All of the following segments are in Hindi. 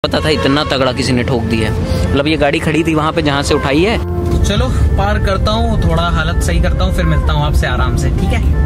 पता था इतना तगड़ा किसी ने ठोक दिया है। मतलब ये गाड़ी खड़ी थी वहाँ पे जहाँ से उठाई है। तो चलो पार करता हूँ, थोड़ा हालत सही करता हूँ, फिर मिलता हूँ आपसे आराम से, ठीक है।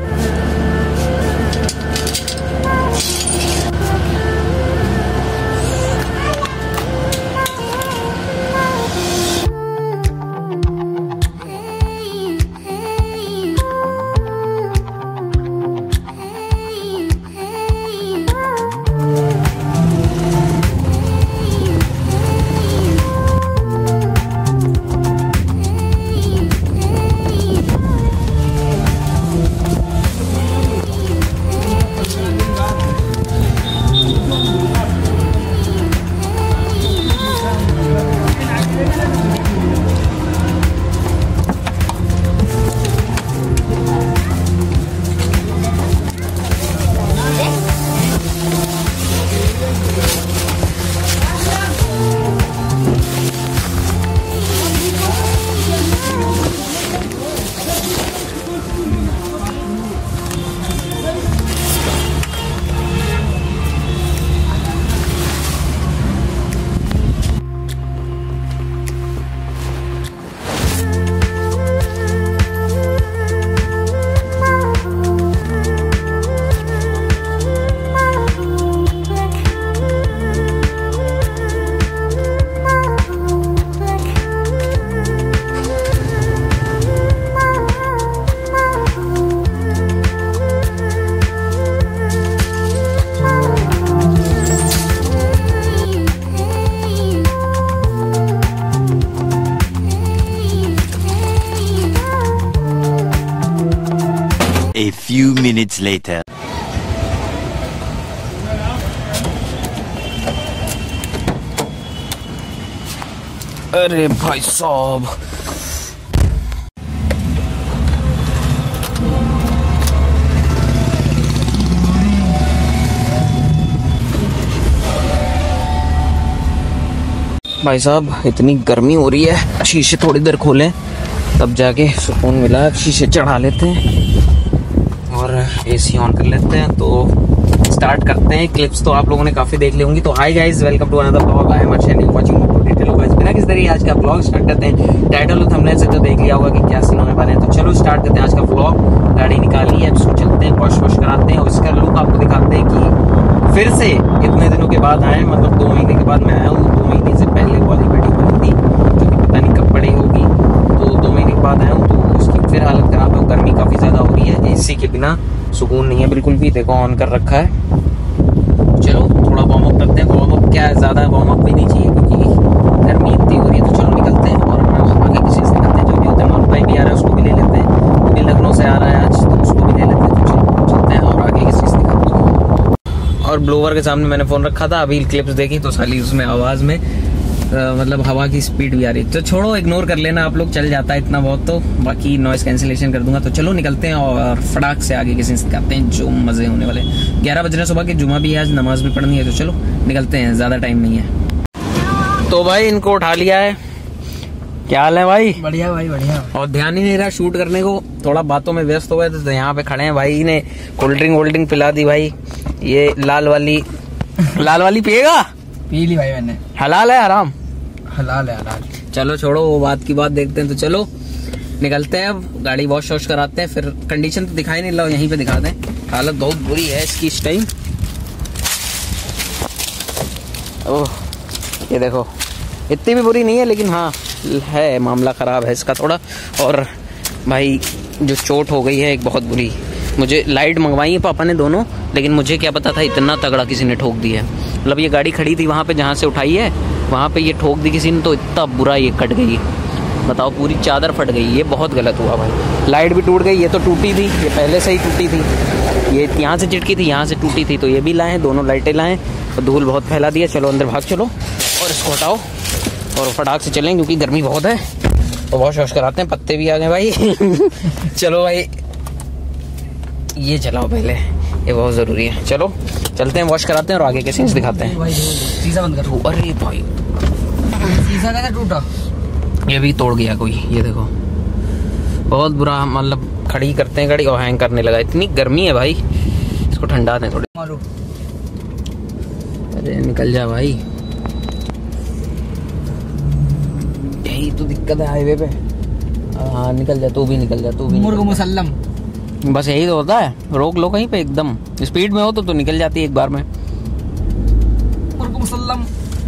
A few minutes later. अरे भाई साहब, भाई साहब इतनी गर्मी हो रही है, शीशे थोड़ी देर खोलें तब जाके सुकून मिला। शीशे चढ़ा लेते हैं और एसी ऑन कर लेते हैं, तो स्टार्ट करते हैं। क्लिप्स तो आप लोगों ने काफी देख ली होंगी। तो hi guys, welcome to another blog. I am channel watching moto detail guys. बिना किसी तरीके आज का ब्लॉग स्टार्ट करते हैं। टाइटल और थंबनेल से तो देख लिया होगा कि क्या सीन होने वाले हैं। तो चलो स्टार्ट करते हैं आज का ब्लॉग। गाड़ी निकाली है, अब इसको चलते हैं, वॉश कराते हैं और इसका लुक आपको दिखाते हैं कि फिर से इतने दिनों के बाद आए, मतलब 2 महीने के बाद मैं आया हूँ। 2 महीने से पहले वाली वीडियो बनी थी जो कि पता नहीं कब पड़ी होगी, तो 2 महीने के बाद आया हूँ। तो उसकी फिर हालत खराब है, गर्मी काफी ज्यादा हो रही है, एसी के बिना सुकून नहीं है बिल्कुल भी। देखो ऑन कर रखा है। चलो थोड़ा वार्म अप करते हैं। वार्म अप क्या है, ज़्यादा वार्म अप भी नहीं चाहिए क्योंकि गर्मी इतनी हो रही है। तो चलो निकलते हैं और आगे किसी से करते हैं। जो भी होता है, मोहन भाई भी आ रहा है, उसको भी ले लेते हैं। वो भी लखनऊ से आ रहा है आज, तो उसको भी ले लेते हैं। तो चलो चलते हैं और आगे किसी से दिखाते हैं। और ब्लोवर के सामने मैंने फ़ोन रखा था, अभी क्लिप्स देखी तो साली उसमें आवाज़ में मतलब हवा की स्पीड भी आ रही है। तो छोड़ो, इग्नोर कर लेना आप लोग, चल जाता है इतना बहुत। तो बाकी नॉइस कैंसिलेशन कर दूंगा। तो चलो निकलते हैं और फटाक से आगे किसी से करते हैं जो मजे होने वाले। 11 बज रहे सुबह के, जुमा भी है आज, नमाज भी पढ़नी है। तो चलो निकलते हैं, ज्यादा टाइम नहीं है। तो भाई इनको उठा लिया है। क्या हाल है भाई? बढ़िया भाई बढ़िया। और ध्यान ही नहीं रहा शूट करने को, थोड़ा बातों में व्यस्त हो गए थे। तो यहाँ पे खड़े हैं, भाई ने कोल्ड ड्रिंक पिला दी भाई। ये लाल वाली पिएगा? पी ली भाई मैंने। हलाल है आराम? हलाल है हलाल। चलो छोड़ो वो बात की बात, देखते हैं। तो चलो निकलते हैं, अब गाड़ी वॉश कराते हैं। फिर कंडीशन तो दिखाई नहीं, लो यहीं पे दिखा दें। हालत बहुत बुरी है इसकी इस टाइम। ओह ये देखो, इतनी भी बुरी नहीं है लेकिन हाँ है, मामला ख़राब है इसका थोड़ा। और भाई जो चोट हो गई है एक बहुत बुरी। मुझे लाइट मंगवाई है पापा ने दोनों, लेकिन मुझे क्या पता था इतना तगड़ा किसी ने ठोक दिया है। मतलब ये गाड़ी खड़ी थी वहाँ पे जहाँ से उठाई है, वहाँ पे ये ठोक दी किसी ने, तो इतना बुरा ये कट गई। बताओ, पूरी चादर फट गई। ये बहुत गलत हुआ भाई। लाइट भी टूट गई, ये तो टूटी थी, ये पहले से ही टूटी थी। ये यहाँ से चिटकी थी, यहाँ से टूटी थी, तो ये भी लाएँ, दोनों लाइटें लाएँ। और धूल बहुत फैला दिया। चलो अंदर भाग चलो और इसको हटाओ और फटाक से चलें क्योंकि गर्मी बहुत है। तो वॉश कराते हैं। पत्ते भी आ गए भाई। चलो भाई ये चलाओ पहले, ये बहुत ज़रूरी है। चलो चलते हैं, वॉश कराते हैं और आगे के सीन्स दिखाते हैं। शीशा बंद कर। अरे भाई शीशा कैसे टूटा? ये भी तोड़ गया कोई, ये देखो बहुत बुरा। मतलब खड़ी करते हैं गाड़ी और हैंग करने लगा। इतनी गर्मी है भाई, इसको ठंडा दें थोड़े। मारो। अरे निकल जा भाई, यही तो दिक्कत है हाईवे पे। हाँ निकल जा, तू भी निकल जा, तू भी मुर्ग मुसल्लम। बस यही तो होता है, रोक लो कहीं पे, एकदम स्पीड में हो तो निकल जाती है एक बार में। मुर्ग मुसल्लम।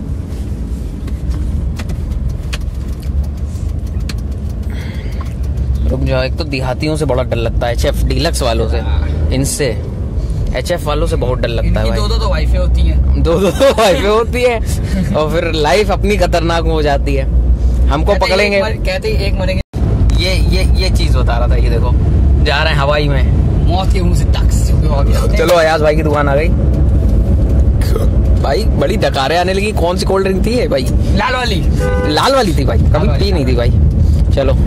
रुक जाओ, एक तो देहातियों से बड़ा डर लगता है, HF डीलक्स वालों से, इनसे HF वालों से बहुत डर लगता है भाई। दो वाइफें होती हैं। दो वाइफें होती है और फिर लाइफ अपनी खतरनाक हो जाती है। हमको पकड़ेंगे, कहते ही एक मरेंगे। ये चीज बता रहा था। ये देखो जा रहे हैं हवाई में, मौत के मुंह से टक्स। चलो अयाज भाई की दुकान आ गई भाई। बड़ी डकारे आने लगी। कौन सी कोल्ड ड्रिंक थी ये भाई? लाल वाली। लाल वाली थी भाई, कभी पी नहीं थी भाई। चलो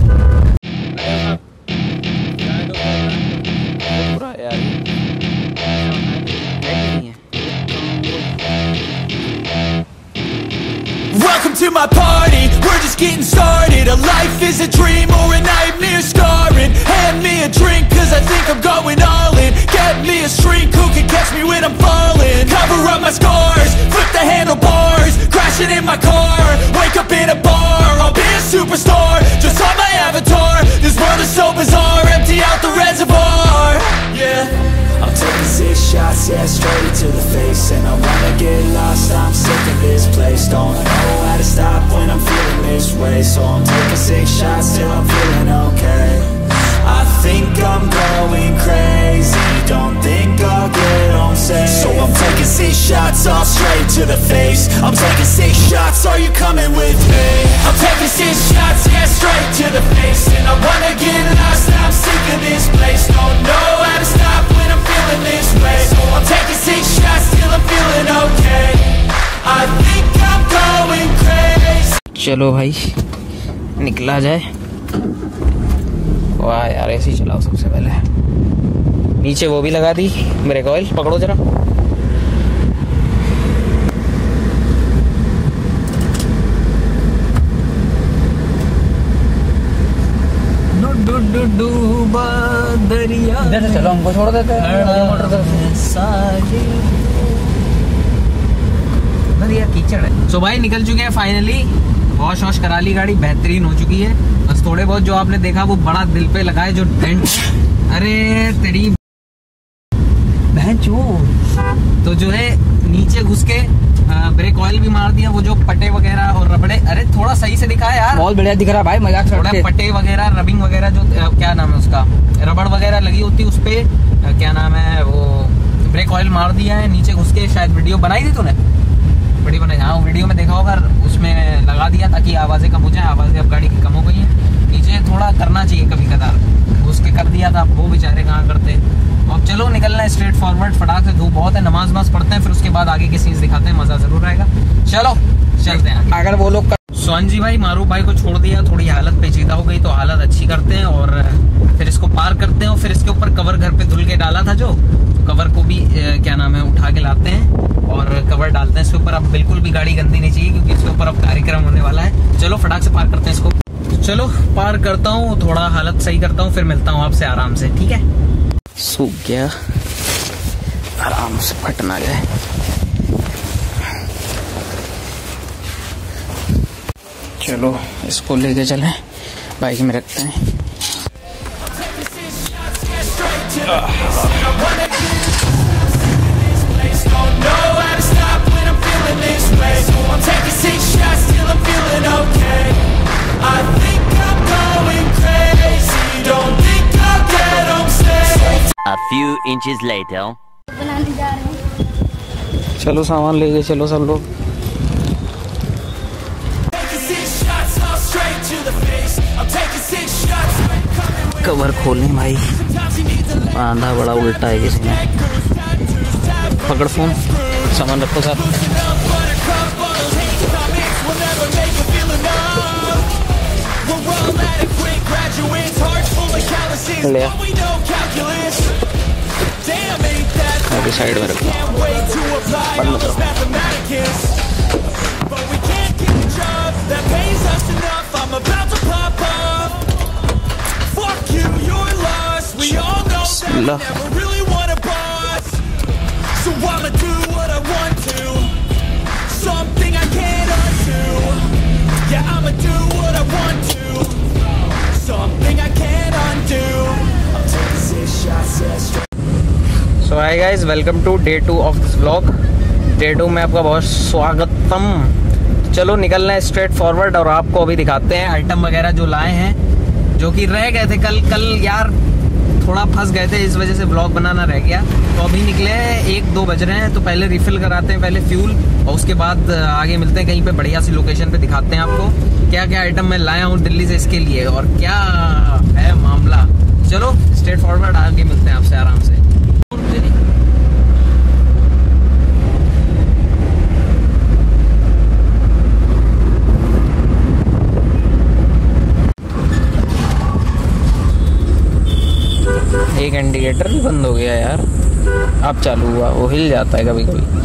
Welcome to my party, we're just getting started. A life is a dream or a nightmare scarring. Hand me a drink cause I think I'm going all in. Get me a shrink who can catch me when I'm falling. Cover up my scars, flip the handlebars. Crashing in my car, wake up in a bar. I'll be a superstar, just on my avatar. This world is so bizarre, empty out the reservoir. Yeah, I'm taking 6 shots, yeah, straight to the face. And I wanna get lost, I'm sick of this place. Don't know how to stop when I'm feeling this way. So I'm taking 6 shots till I'm feeling okay. I think I'm going crazy, don't think I'll get on safe. So I'm taking 6 shots, all straight to the face. I'm taking 6 shots, are you coming with me? I'm taking 6 shots, yeah, straight to the face. And I wanna get lost, I'm sick of this place. Don't know how to stop when I'm feeling this way. So I'm taking 6 shots till I'm feeling okay. I think I'm going crazy. चलो भाई निकला जाए। वाह यार, ऐसे ही चलाओ सबसे पहले। नीचे वो भी लगा दी, ब्रेक ऑयल पकड़ो जरा। डूबा दरिया। इधर से चलो, हमको छोड़ देते हैं। कीचड़ है। सो भाई निकल चुके हैं फाइनली। वॉश करा ली गाड़ी, बेहतरीन हो चुकी है। बस थोड़े बहुत जो आपने देखा वो बड़ा दिल पे लगा है जो डेंट। अरे तेरी बहन चो। तो जो है नीचे घुस के ब्रेक ऑयल भी मार दिया। वो जो पटे वगैरह और रबड़े, अरे थोड़ा सही से दिखा है यार। बहुत बढ़िया दिख रहा है भाई, मजाक थोड़ा पटे वगैरह, रबिंग वगैरह, जो क्या नाम है उसका, रबड़ वगैरह लगी होती उस पे, क्या नाम है वो, ब्रेक ऑयल मार दिया है। नीचे घुस के शायद वीडियो बनाई थी तूने, बड़ी बनाई। हाँ वीडियो में देखा होगा, उसमें लगा दिया ताकि आवाजें कम हो जाए। आवाजें अब गाड़ी की कम हो गई है। नीचे थोड़ा करना चाहिए कभी कदार, घुस के कर दिया था। वो बेचारे कहाँ करते। अब चलो निकलना है स्ट्रेट फॉरवर्ड, फटाक से। धूप बहुत है, नमाज पढ़ते हैं, फिर उसके बाद आगे के सीन्स दिखाते हैं। मजा जरूर आएगा। चलो चलते हैं। अगर वो लोग सोहन जी भाई मारूफ भाई को छोड़ दिया, थोड़ी हालत पेचीदा हो गई तो हालत अच्छी करते हैं और फिर इसको पार करते हैं। और फिर इसके ऊपर कवर घर पे धुल के डाला था, जो कवर को भी क्या नाम है उठा के लाते हैं और कवर डालते हैं इसके ऊपर। अब बिल्कुल भी गाड़ी गंदी नहीं चाहिए क्योंकि इसके ऊपर अब कार्यक्रम होने वाला है। चलो फटाक से पार करते हैं इसको। चलो पार करता हूँ, थोड़ा हालत सही करता हूँ, फिर मिलता हूँ आपसे आराम से, ठीक है। सूख गया, आराम से फटना गया। चलो इसको लेके चलें, बाइक में रखते हैं। A few inches later. बनाने जा रहे हैं। चलो सामान लेके चलो सब लोग। कवर खोलें भाई, आंधा बड़ा उल्टा है किसी ने। पकड़ फोन, सामान रखो साथ। ले अभी साइड में रखो, बंद मत करो। So I'ma do what I want to, something I can't undo. Yeah, I'ma do what hi guys, welcome to day 2 of this vlog. Day 2 में आपका बहुत स्वागतम। चलो निकल रहे हैं स्ट्रेट फॉरवर्ड और आपको अभी दिखाते हैं आइटम वगैरह जो लाए हैं, जो कि रह गए थे कल यार थोड़ा फंस गए थे, इस वजह से व्लॉग बनाना रह गया। तो अभी निकले 1-2 बज रहे हैं, तो पहले रिफिल कराते हैं पहले फ्यूल, और उसके बाद आगे मिलते हैं कहीं पे बढ़िया सी लोकेशन पे, दिखाते हैं आपको क्या क्या आइटम मैं लाया हूँ दिल्ली से इसके लिए और क्या है मामला। चलो स्ट्रेट फॉरवर्ड आगे मिलते हैं आपसे आराम से। एक इंडिकेटर भी बंद हो गया यार, अब चालू हुआ, वो हिल जाता है कभी कभी।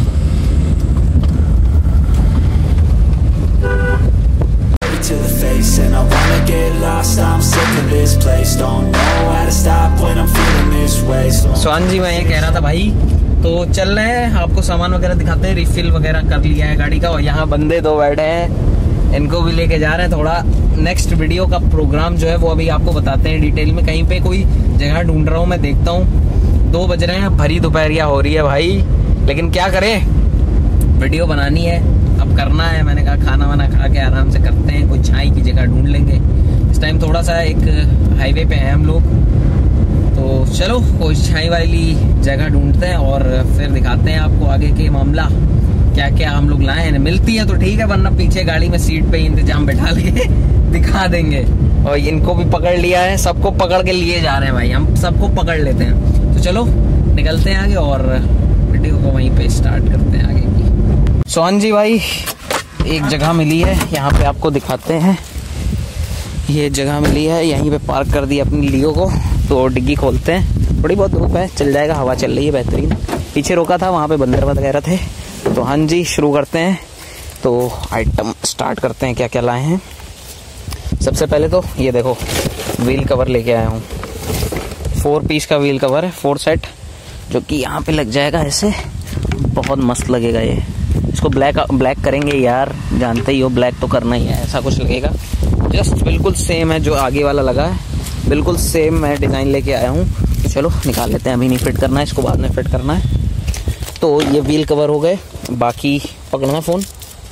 To the face and I wanna get lost, I'm sick of this place, don't know how to stop when I'm feeling this way. स्वान जी मैं ये कह रहा था भाई, तो चल रहे हैं, आपको सामान वगैरह दिखाते हैं। रिफिल वगैरह कर लिया है गाड़ी का, और यहाँ बंदे 2 बैठे हैं, इनको भी लेके जा रहे हैं। थोड़ा नेक्स्ट वीडियो का प्रोग्राम जो है वो अभी आपको बताते हैं डिटेल में। कहीं पे कोई जगह ढूंढ रहा हूँ मैं, देखता हूँ। 2 बज रहे हैं, भरी दोपहरिया हो रही है भाई, लेकिन क्या करें, वीडियो बनानी है, अब करना है। मैंने कहा खाना वाना खा के आराम से करते हैं, कोई छाई की जगह ढूंढ लेंगे। इस टाइम थोड़ा सा एक हाईवे पे हैं हम लोग, तो चलो कोई छाई वाली जगह ढूंढते हैं और फिर दिखाते हैं आपको आगे के मामला, क्या क्या हम लोग लाए हैं। मिलती है तो ठीक है, वरना पीछे गाड़ी में सीट पे इंतजाम बैठा ले दिखा देंगे। और इनको भी पकड़ लिया है, सबको पकड़ के लिए जा रहे हैं भाई, हम सबको पकड़ लेते हैं। तो चलो निकलते हैं आगे और वीडियो को वहीं पे स्टार्ट करते हैं आगे की। सोहन जी भाई एक जगह मिली है, यहाँ पे आपको दिखाते हैं। ये जगह मिली है, यहीं पे पार्क कर दी अपनी लियो को, तो डिग्गी खोलते हैं। थोड़ी बहुत धूप है, चल जाएगा, हवा चल रही है बेहतरीन। पीछे रोका था, वहाँ पे बंदर वगैरह थे। तो हाँ जी शुरू करते हैं, तो आइटम स्टार्ट करते हैं क्या क्या लाए हैं। सबसे पहले तो ये देखो व्हील कवर लेके आया हूँ, 4 पीस का व्हील कवर है, 4 सेट, जो कि यहाँ पे लग जाएगा ऐसे, बहुत मस्त लगेगा ये। इसको ब्लैक करेंगे यार, जानते ही हो ब्लैक तो करना ही है, ऐसा कुछ लगेगा। जस्ट बिल्कुल सेम है जो आगे वाला लगा है, बिल्कुल सेम मैं डिज़ाइन लेके आया हूँ। तो चलो निकाल लेते हैं, अभी नहीं फिट करना है इसको, बाद में फिट करना है। तो ये व्हील कवर हो गए, बाकी पकड़ना फ़ोन,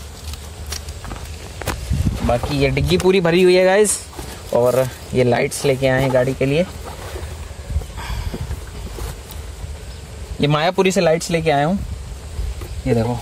बाकी ये डिग्गी पूरी भरी हुई है गाइस। और ये लाइट्स लेके आए हैं गाड़ी के लिए, ये मायापुरी से लाइट्स लेके आया हूँ, ये देखो।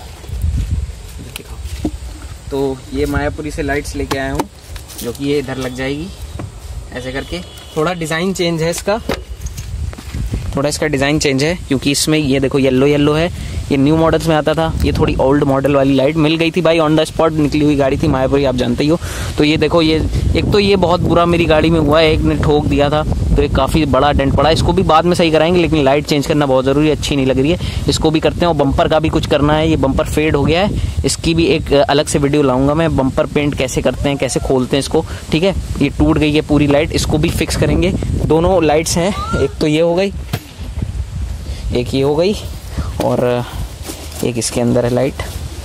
तो ये मायापुरी से लाइट्स लेके आया हूँ, जो कि ये इधर लग जाएगी ऐसे करके। थोड़ा डिज़ाइन चेंज है इसका, थोड़ा इसका डिज़ाइन चेंज है, क्योंकि इसमें ये देखो येलो है, ये न्यू मॉडल्स में आता था, ये थोड़ी ओल्ड मॉडल वाली लाइट मिल गई थी भाई, ऑन द स्पॉट निकली हुई गाड़ी थी मायापुरी, आप जानते ही हो। तो ये देखो, ये एक तो ये बहुत बुरा मेरी गाड़ी में हुआ है, एक ने ठोक दिया था, तो एक काफ़ी बड़ा डेंट पड़ा। इसको भी बाद में सही कराएंगे, लेकिन लाइट चेंज करना बहुत ज़रूरी है, अच्छी नहीं लग रही है, इसको भी करते हैं। और बम्पर का भी कुछ करना है, ये बम्पर फेड हो गया है, इसकी भी एक अलग से वीडियो लाऊंगा मैं, बम्पर पेंट कैसे करते हैं, कैसे खोलते हैं इसको, ठीक है। ये टूट गई है पूरी लाइट, इसको भी फिक्स करेंगे। दोनों लाइट्स हैं, एक तो ये हो गई, एक ये हो गई, और एक इसके अंदर है लाइट।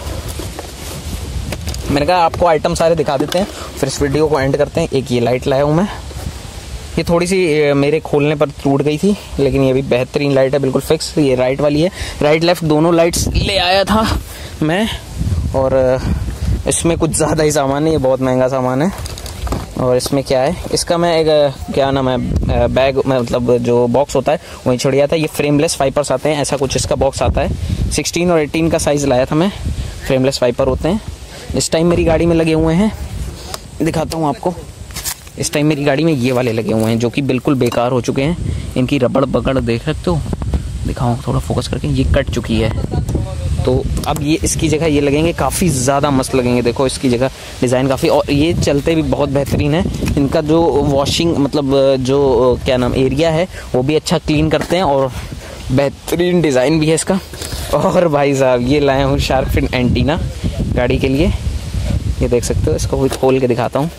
मैंने कहा आपको आइटम सारे दिखा देते हैं, फिर इस वीडियो को एंड करते हैं। एक ये लाइट लाया हूँ मैं, ये थोड़ी सी मेरे खोलने पर टूट गई थी, लेकिन ये भी बेहतरीन लाइट है, बिल्कुल फिक्स। ये राइट वाली है, राइट लेफ्ट दोनों लाइट्स ले आया था मैं, और इसमें कुछ ज़्यादा ही सामान है, ये बहुत महंगा सामान है। और इसमें क्या है, इसका मैं एक क्या नाम है, बैग मतलब जो बॉक्स होता है वही छोड़ दिया था। ये फ्रेमलेस वाइपर्स आते हैं, ऐसा कुछ इसका बॉक्स आता है। 16 और 18 का साइज़ लाया था मैं, फ्रेमलेस वाइपर होते हैं। इस टाइम मेरी गाड़ी में लगे हुए हैं, दिखाता हूँ आपको। इस टाइम मेरी गाड़ी में ये वाले लगे हुए हैं, जो कि बिल्कुल बेकार हो चुके हैं, इनकी रबड़ पकड़ देख सकते हो, दिखाऊँ थोड़ा फोकस करके, ये कट चुकी है। तो अब ये इसकी जगह ये लगेंगे, काफ़ी ज़्यादा मस्त लगेंगे। देखो इसकी जगह डिज़ाइन काफ़ी, और ये चलते भी बहुत बेहतरीन है। इनका जो वॉशिंग मतलब जो क्या नाम एरिया है वो भी अच्छा क्लीन करते हैं, और बेहतरीन डिज़ाइन भी है इसका। और भाई साहब ये लाया हूँ शार्क फिन एंटीना गाड़ी के लिए, ये देख सकते हो, इसको खोल के दिखाता हूँ।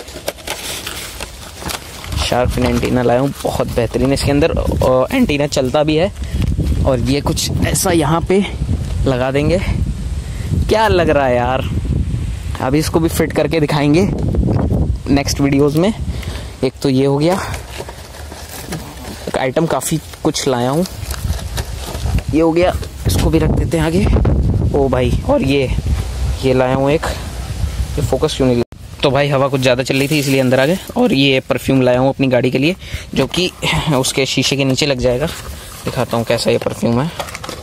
शार्क फिन एंटीना लाया हूँ, बहुत बेहतरीन है। इसके अंदर एंटीना चलता भी है, और ये कुछ ऐसा यहाँ पे लगा देंगे। क्या लग रहा है यार, अभी इसको भी फिट करके दिखाएंगे नेक्स्ट वीडियोस में। एक तो ये हो गया, आइटम काफ़ी कुछ लाया हूँ। ये हो गया, इसको भी रख देते हैं आगे। ओ भाई, और ये लाया हूँ एक, ये फोकस क्यों नहीं, तो भाई हवा कुछ ज़्यादा चल रही थी इसलिए अंदर आ गए। और ये परफ्यूम लाया हूँ अपनी गाड़ी के लिए, जो कि उसके शीशे के नीचे लग जाएगा। दिखाता हूँ कैसा ये परफ्यूम है।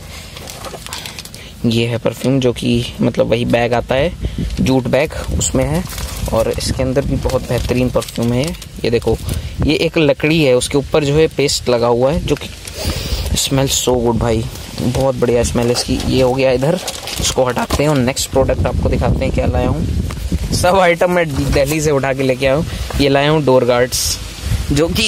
ये है परफ्यूम, जो कि मतलब वही बैग आता है, जूट बैग उसमें है। और इसके अंदर भी बहुत बेहतरीन परफ्यूम है। ये देखो, ये एक लकड़ी है, उसके ऊपर जो है पेस्ट लगा हुआ है, जो कि स्मेल सो गुड भाई, बहुत बढ़िया स्मेल इसकी। ये हो गया इधर, इसको हटाते हैं और नेक्स्ट प्रोडक्ट आपको दिखाते हैं क्या लाया हूँ। सब आइटम मैं दिल्ली से उठा के लेके आया हूँ। ये लाया हूँ डोर गार्ड्स, जो कि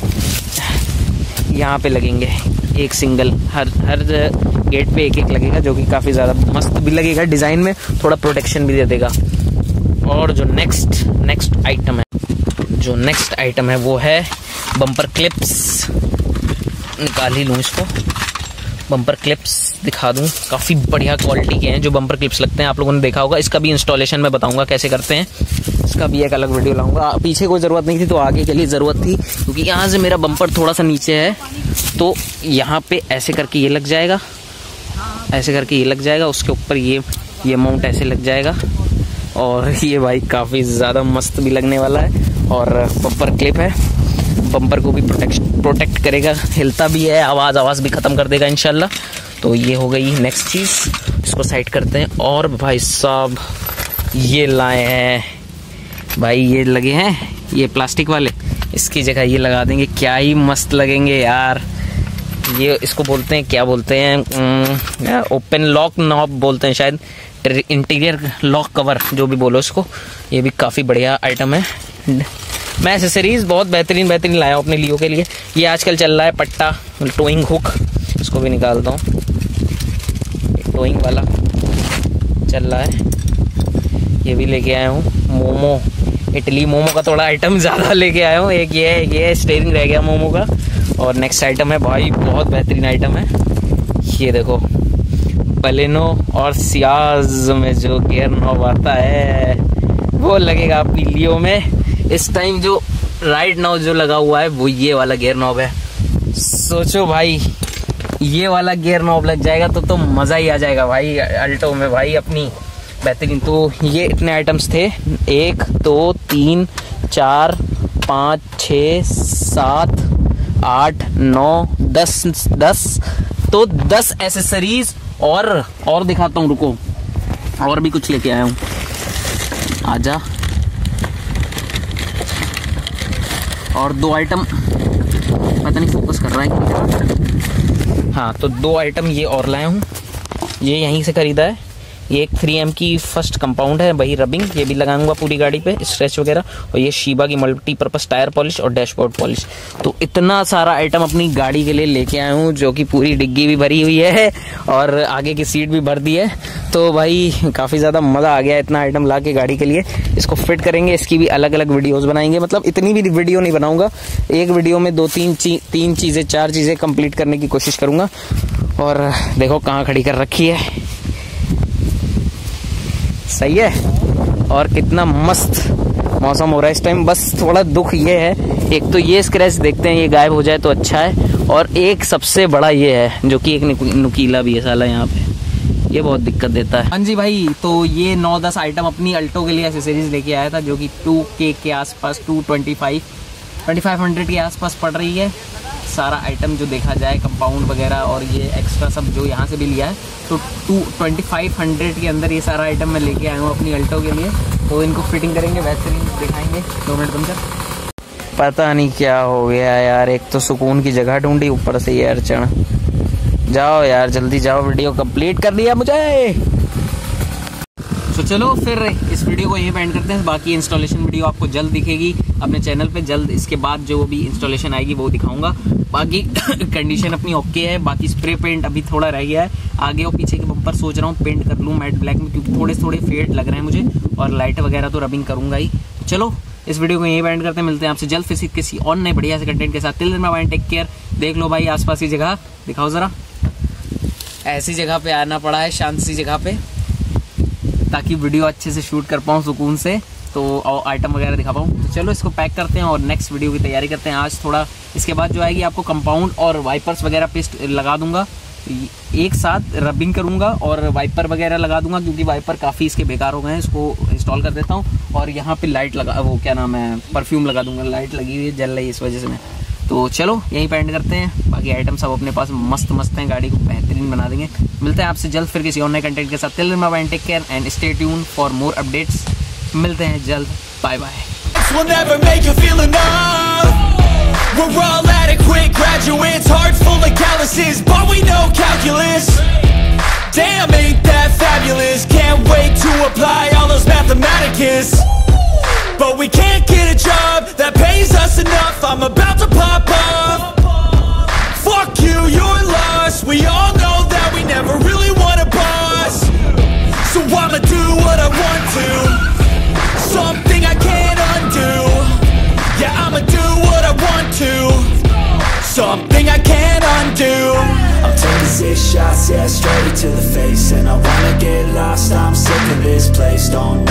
यहाँ पे लगेंगे, एक सिंगल हर गेट पे एक लगेगा, जो कि काफ़ी ज़्यादा मस्त भी लगेगा, डिज़ाइन में थोड़ा प्रोटेक्शन भी दे देगा। और जो नेक्स्ट आइटम है वो है बम्पर क्लिप्स। निकाल ही लूँ इसको, बम्पर क्लिप्स दिखा दूं। काफ़ी बढ़िया क्वालिटी के हैं जो बम्पर क्लिप्स लगते हैं, आप लोगों ने देखा होगा। इसका भी इंस्टॉलेशन मैं बताऊंगा कैसे करते हैं, इसका भी एक अलग वीडियो लाऊंगा। पीछे कोई ज़रूरत नहीं थी तो आगे के लिए ज़रूरत थी, क्योंकि यहाँ से मेरा बम्पर थोड़ा सा नीचे है, तो यहाँ पे ऐसे करके ये लग जाएगा, ऐसे करके ये लग जाएगा, उसके ऊपर ये माउंट ऐसे लग जाएगा। और ये भाई काफ़ी ज़्यादा मस्त भी लगने वाला है। और बम्पर क्लिप है, बम्पर को भी प्रोटेक्ट करेगा, हिलता भी है, आवाज़ भी ख़त्म कर देगा इंशाल्लाह। तो ये हो गई नेक्स्ट चीज़, इसको साइड करते हैं। और भाई साहब ये लाए हैं भाई, ये लगे हैं ये प्लास्टिक वाले, इसकी जगह ये लगा देंगे, क्या ही मस्त लगेंगे यार। ये इसको बोलते हैं, क्या बोलते हैं, ओपन लॉक नॉब बोलते हैं शायद, इंटीरियर लॉक कवर, जो भी बोलो इसको। ये भी काफ़ी बढ़िया आइटम है। मैं एसेसरीज बहुत बेहतरीन लाया हूँ अपने लियो के लिए। ये आजकल चल रहा है पट्टा, टोइंग हुक, इसको भी निकालता हूँ, टोइंग वाला चल रहा है। ये भी लेके आया हूँ। मोमो, इटली मोमो का थोड़ा आइटम ज़्यादा लेके आया हूँ। एक ये है, स्टीयरिंग रह गया मोमो का। और नेक्स्ट आइटम है भाई, बहुत बेहतरीन आइटम है, ये देखो, बलेनो और सियाज में जो गियर नॉब आता है वो लगेगा अपनी लियो में। इस टाइम जो राइट नाउ जो लगा हुआ है वो ये वाला गियर नॉब है। सोचो भाई, ये वाला गियर नॉब लग जाएगा तो मज़ा ही आ जाएगा भाई अल्टो में भाई अपनी, बेहतरीन। तो ये इतने आइटम्स थे, 1 2 3 4 5 6 7 8 9 10 तो 10 एसेसरीज। और दिखाता हूँ, रुको, और भी कुछ लेके आया हूँ, आजा। और 2 आइटम, पता नहीं फोकस कर रहा है। हाँ, तो 2 आइटम ये और लाया हूँ, ये यहीं से खरीदा है। ये एक 3M की फर्स्ट कंपाउंड है, वही रबिंग, ये भी लगाऊंगा पूरी गाड़ी पे, स्ट्रेच वगैरह। और ये शीबा की मल्टीपर्पस टायर पॉलिश और डैशबोर्ड पॉलिश। तो इतना सारा आइटम अपनी गाड़ी के लिए लेके आया हूँ, जो कि पूरी डिग्गी भी भरी हुई है और आगे की सीट भी भर दी है। तो भाई काफ़ी ज़्यादा मज़ा आ गया इतना आइटम ला के गाड़ी के लिए। इसको फिट करेंगे, इसकी भी अलग अलग वीडियोज़ बनाएंगे, मतलब इतनी भी वीडियो नहीं बनाऊँगा, एक वीडियो में 2-3 चीज़ें 4 चीज़ें कंप्लीट करने की कोशिश करूँगा। और देखो कहाँ खड़ी कर रखी है, सही है। और कितना मस्त मौसम हो रहा है इस टाइम। बस थोड़ा दुख ये है, एक तो ये स्क्रैच देखते हैं, ये गायब हो जाए तो अच्छा है। और एक सबसे बड़ा ये है, जो कि एक नुकीला भी है साला यहाँ पे, ये बहुत दिक्कत देता है। हाँ जी भाई, तो ये 9-10 आइटम अपनी अल्टो के लिए एक्सेसरीज लेके आया था, जो कि 2K के आसपास, 2500 के आसपास पड़ रही है। सारा आइटम जो देखा जाए, कंपाउंड वगैरह और ये एक्स्ट्रा सब जो यहाँ से भी लिया है, तो 2500 के अंदर ये सारा आइटम मैं लेके आया हूँ अपनी अल्टो के लिए। तो इनको फिटिंग करेंगे, बेहतरीन दिखाएंगे। 2 मिनट तुम पता नहीं क्या हो गया यार, एक तो सुकून की जगह ढूंढी, ऊपर से ये अड़चन। जाओ यार जल्दी जाओ, वीडियो कंप्लीट कर दिया मुझे। तो चलो फिर इस वीडियो को यहीं पे एंड करते हैं। बाकी इंस्टॉलेशन वीडियो आपको जल्द दिखेगी अपने चैनल पे, जल्द इसके बाद जो भी इंस्टॉलेशन आएगी वो दिखाऊंगा। बाकी कंडीशन अपनी ओके है, बाकी स्प्रे पेंट अभी थोड़ा रह गया है। आगे और पीछे के बम्पर सोच रहा हूँ पेंट कर लूँ मैट ब्लैक में, क्योंकि थोड़े फेड लग रहे हैं मुझे, और लाइट वगैरह तो रबिंग करूँगा ही। चलो इस वीडियो को यहीं पे एंड करते हैं, मिलते हैं आपसे जल्द फिर किसी और नए बढ़िया से कंटेंट के साथ। Till then bye, take care. देख लो भाई आसपास की जगह दिखाओ जरा, ऐसी जगह पे आना पड़ा है, शांत सी जगह पे, ताकि वीडियो अच्छे से शूट कर पाऊँ सुकून से, तो आइटम वगैरह दिखा पाऊँ। तो चलो इसको पैक करते हैं और नेक्स्ट वीडियो की तैयारी करते हैं। आज थोड़ा इसके बाद जो आएगी आपको कंपाउंड और वाइपर्स वगैरह पेस्ट लगा दूंगा, एक साथ रबिंग करूंगा और वाइपर वगैरह लगा दूंगा, क्योंकि वाइपर काफ़ी इसके बेकार हो गए हैं। इसको इंस्टॉल कर देता हूँ और यहाँ पे लाइट लगा, वो क्या नाम है, परफ्यूम लगा दूंगा। लाइट लगी हुई है, जल रही है इस वजह से मैं। तो चलो यहीं पे एंड करते हैं। बाकी आइटम सब अपने पास मस्त मस्त हैं, गाड़ी को बेहतरीन बना देंगे। मिलते हैं आपसे जल्द फिर किसी और नए कंटेंट के साथ। Till then bye bye, take care and stay tune for more updates. मिलते हैं जल्द, bye bye. will never make you feel enough. We're all adequate graduates, hearts full of calluses, but we know calculus. Damn, ain't that fabulous? Can't wait to apply all those mathematicus. But we can't get a job that pays us enough. I'm about to pop up. Fuck you, you're lost. We all know that we never really want a boss. So I'ma do what I want to, something I can't undo. Yeah, I'ma do what I want to, something I can't undo. I'm taking 6 shots, yeah, straight to the face. And I wanna get lost, I'm sick of this place. Don't